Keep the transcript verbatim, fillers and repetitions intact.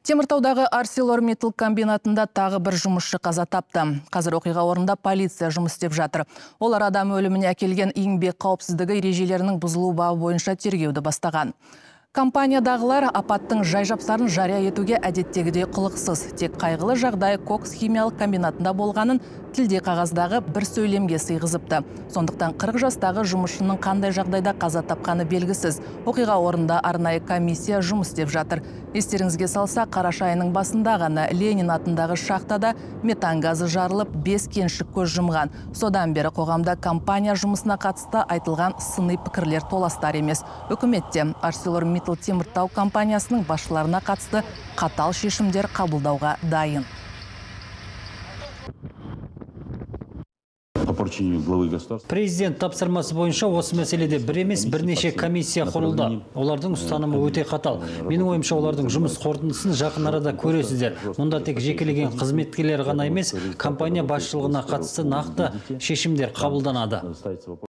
Теміртаудағы ArcelorMittal комбинатында тағы бір жұмысшы қаза тапты. Қазір оқиға орнында полиция жұмыс істеп жатыр. Олар адам өліміне әкелген еңбек қауіпсіздігі ережелерінің бұзылу бабы бойынша тергеуді бастаған. Компаниядағылар апаттың жай-жапсарын жария етуге әдеттегідей құлықсыз. Тек қайғылы жағдай Кокс химиялық комбинатында болғанын тілде қағаздағы бір сөйлемге сыйғызыпты. Сондықтан қырық жастағы жұмысшының қандай жағдайда қаза тапқаны белгісіз. Оқиға орнында арнайы комиссия жұмыс істеп жатыр. Естеріңізге салса, қараша айының басында ғана Ленин атындағы шахтада метан газы жарылып, бес кеншік көз жұмған. Содан бері қоғамда компания жұмысына қатысты айтылған сыни пікірлер толастар емес. Үкіметте ArcelorMittal Теміртау компаниясының басшыларына қатысты қатал шешімдер қабылдауға дайын. Президент тапсырмасы бойынша осы мәселеде бір емес бірнеше комиссия құрылды. Олардың ұстанымы өте қатал. Менің ойымша, олардың жұмыс қорытындысын жақын арада көресіздер. Мұнда тек жекелеген қызметкерлер ғана емес, компания басшылығына қатысты нақты шешімдер қабылданады.